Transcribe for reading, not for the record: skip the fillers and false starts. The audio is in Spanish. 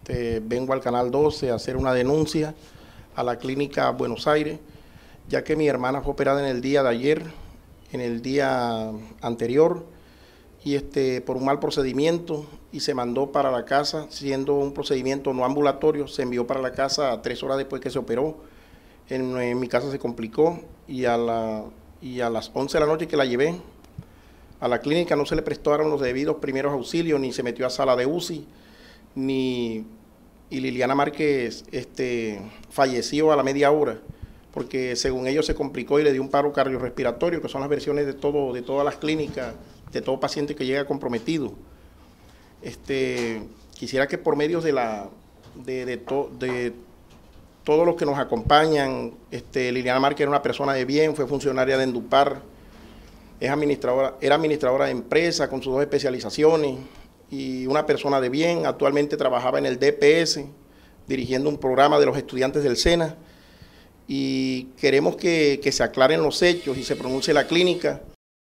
Vengo al Canal 12 a hacer una denuncia a la clínica Buenos Aires, ya que mi hermana fue operada en el día de ayer, en el día anterior, y por un mal procedimiento, y se mandó para la casa, siendo un procedimiento no ambulatorio, se envió para la casa 3 horas después que se operó. En mi casa se complicó, y a las 11 de la noche que la llevé a la clínica no se le prestaron los debidos primeros auxilios, ni se metió a sala de UCI, y Liliana Márquez falleció a la media hora, porque según ellos se complicó y le dio un paro cardiorrespiratorio, que son las versiones de todas las clínicas, de todo paciente que llega comprometido. Quisiera que por medios de todos los que nos acompañan, Liliana Márquez era una persona de bien, fue funcionaria de Endupar, era administradora de empresa con sus 2 especializaciones, y una persona de bien. Actualmente trabajaba en el DPS, dirigiendo un programa de los estudiantes del SENA, y queremos que se aclaren los hechos y se pronuncie la clínica,